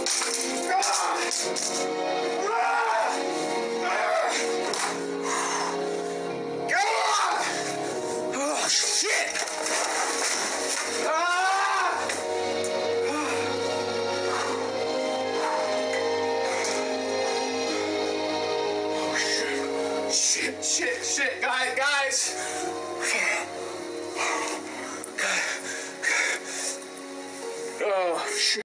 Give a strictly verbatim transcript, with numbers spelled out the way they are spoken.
Oh, shit! Ah! Oh, shit. Shit, shit, shit. Guys, guys.